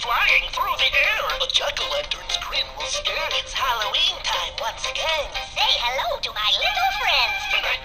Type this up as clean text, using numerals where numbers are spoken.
flying through the air. A jack-o'-lantern's grin will scare. It's Halloween time once again. Say hello to my little friends. And I